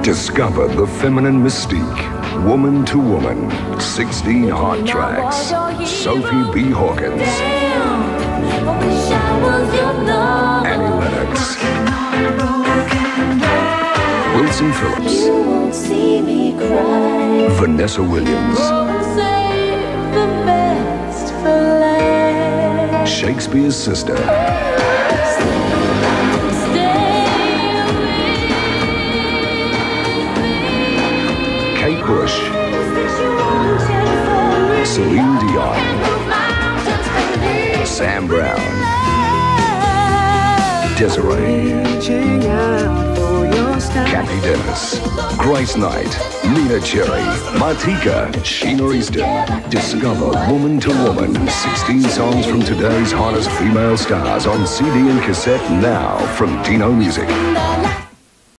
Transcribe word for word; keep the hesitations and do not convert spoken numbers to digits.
Discover the feminine mystique, woman to woman. sixteen hot tracks. Sophie B. Hawkins. Annie Lennox. Wilson Phillips. Vanessa Williams. Shakespeare's Sister. Kate Bush. Celine Dion. Sam Brown. Desiree. Kathy Dennis. Grace Knight. Nina Cherry. Martika. Sheena Easton. Discover Woman to Woman. sixteen songs from today's hottest female stars on C D and cassette now from Dino Music.